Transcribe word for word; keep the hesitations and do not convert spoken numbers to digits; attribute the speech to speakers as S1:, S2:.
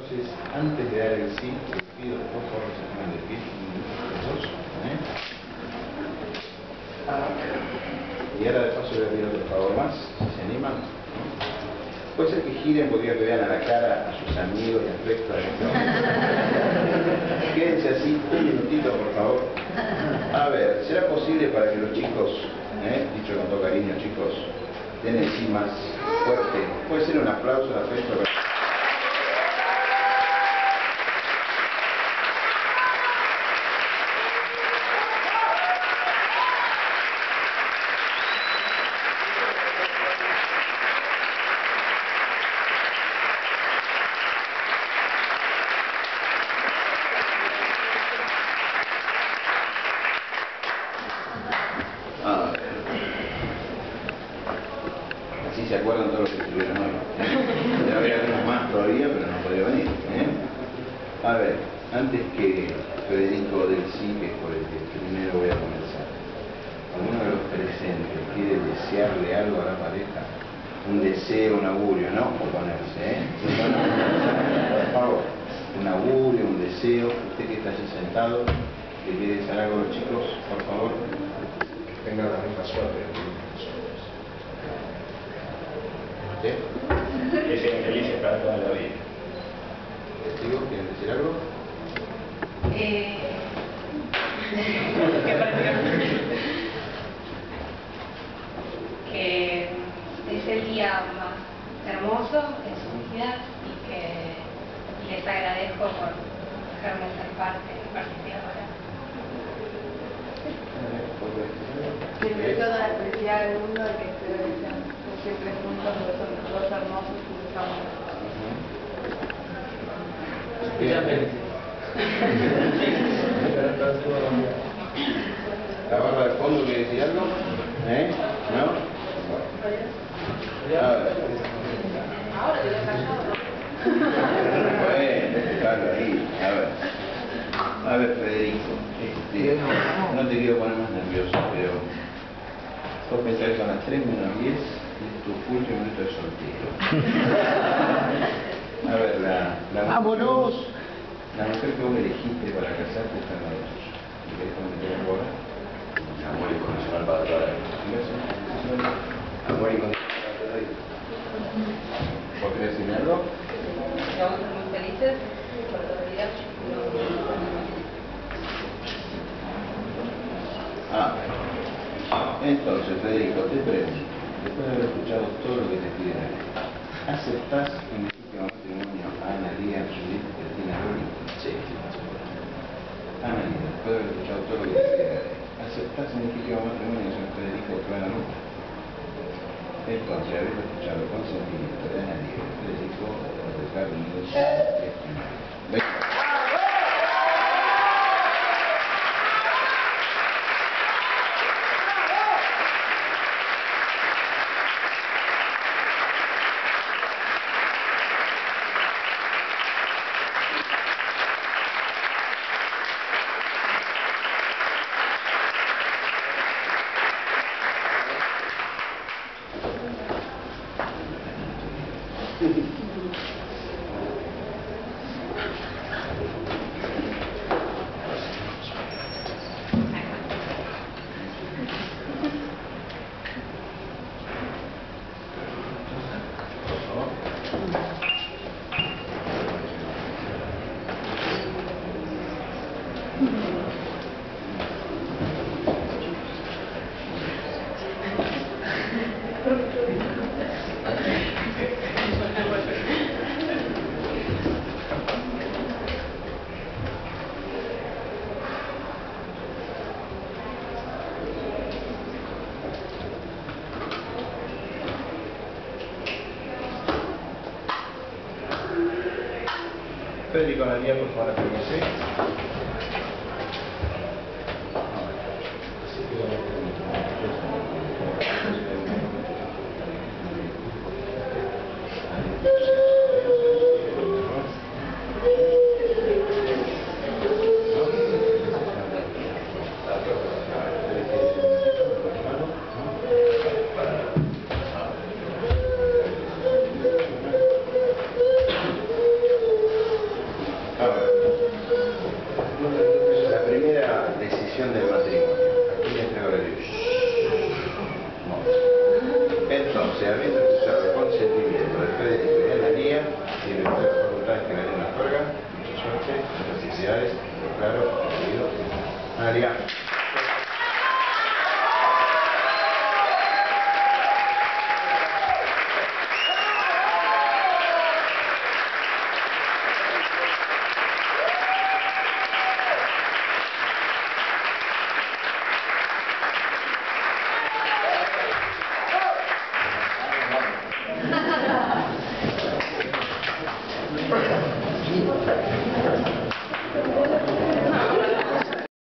S1: Entonces, antes de dar el sí, les pido por favor se pongan de pie, los dos, ¿eh? Y ahora de paso les pido otro favor más, si se animan. Puede ser que giren porque que vean a la cara a sus amigos y al resto de este momento. Quédense así un minutito, por favor. A ver, ¿será posible para que los chicos, eh, dicho con todo cariño, chicos, den el sí más fuerte? Puede ser un aplauso de afecto. A ver. Así se acuerdan todos los que estuvieron hoy. ¿Eh? Ya había algunos más todavía, pero no podía venir. ¿Eh? A ver, antes que Federico del sí, que es por el que primero voy a comenzar, ¿alguno de los presentes quiere desearle algo a la pareja? Un deseo, un augurio, ¿no? Oponerse, ¿eh? Por favor, un augurio, un deseo. Usted que está allí sentado, que quiere desear algo a los chicos, por favor.
S2: Tenga la misma suerte que nosotros.
S1: ¿Sí?
S3: Que sean felices para toda la vida.
S1: ¿Testigo? ¿Quieren decir algo?
S4: Eh... que prácticamente... que es el día más hermoso en su vida y que y les agradezco por dejarme ser parte y participar ahora.
S5: Siempre toda la felicidad del mundo que ustedes estén siempre juntos, porque son los dos hermosos y estamos.
S1: ¿La barra de fondo quiere decir algo? ¿Eh? ¿No? Bueno. A ver.
S4: Ahora te lo he callado.
S1: Bueno, déjalo ahí. A ver. A ver, Federico. Este, no te quiero poner más nervioso, pero vos pensás que son las tres menos diez y es tu último minuto de soltero. A ver, la, la ¡vámonos! La mujer que vos elegiste para casarte está en la de tuya. ¿Y querés cometer algo ahora?
S3: Amor incondicional para toda la vida.
S1: Amor incondicional para toda la vida. ¿Vos querés decirme algo?
S4: Que vamos a ser muy felices por toda la vida.
S1: Ah, entonces, Federico, te pregunto, después de haber escuchado todo lo que te piden, ¿aceptás en legítimo matrimonio a Ana Lía, Judith, Cristina Loli?
S3: Sí, sí, sí.
S1: Ana Lía, después de haber escuchado todo lo que te piden, ¿aceptás en legítimo matrimonio a San Federico que van a luz? Entonces, haber escuchado el consentimiento de Ana Lía y Federico, los dejar unidos testimonios.
S2: Federico, Ana Lía, por favor, acérquese.